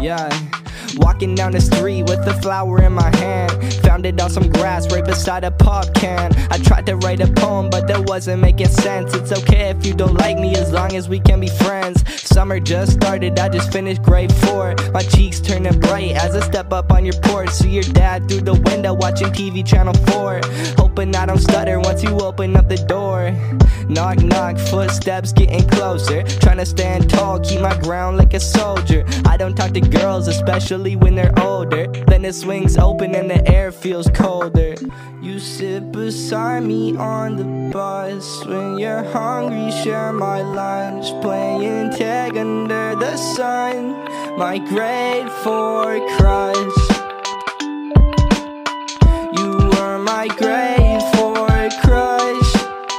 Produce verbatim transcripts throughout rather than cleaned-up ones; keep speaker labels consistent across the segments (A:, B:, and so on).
A: Yeah, walking down the street with a flower in my hand. Found it on some grass right beside a pop can. I tried to write a poem but that wasn't making sense. It's okay if you don't like me as long as we can be friends. Summer just started, I just finished grade four. My cheeks turning bright as I step up on your porch. See your dad through the window watching T V channel four. Hoping I don't stutter once you open up the door. Knock knock, footsteps getting closer. Trying to stand tall, keep my ground like a soldier. I don't talk to girls, especially when they're older. Then it swings open and the air feels colder. You sit beside me on the bus when you're hungry, share my lunch. Playing tag under the sun, my grade four crush. You were my grade four crush.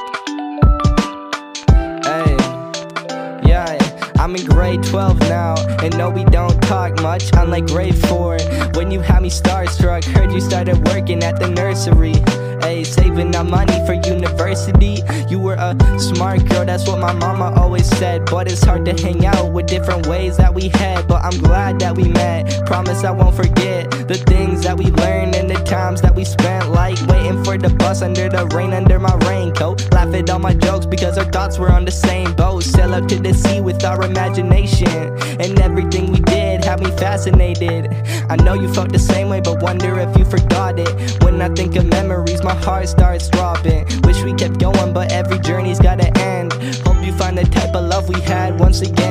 A: Hey, yeah, I'm in grade twelve now, and no, we don't talk much, unlike grade four. When you had me starstruck, heard you started working at the nursery. Ayy, saving up money for university. You were a smart girl, that's what my mama always said. But it's hard to hang out with different ways that we had. But I'm glad that we met, promise I won't forget the things that we learned and the times that we spent. Like waiting for the bus under the rain under my raincoat. Laugh at all my jokes because our thoughts were on the same boat. Sail up to the sea with our imagination, and everything we did had me fascinated. I know you felt the same way, but wonder if you forgot it. When I think of memories, my heart starts dropping. Wish we kept going, but every journey's gotta end. Hope you find the type of love we had once again.